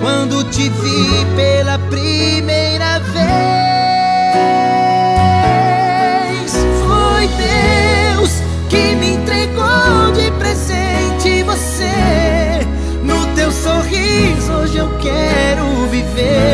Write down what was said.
quando te vi pela primeira vez. Foi Deus que me entregou de presente você. No teu sorriso hoje eu quero viver.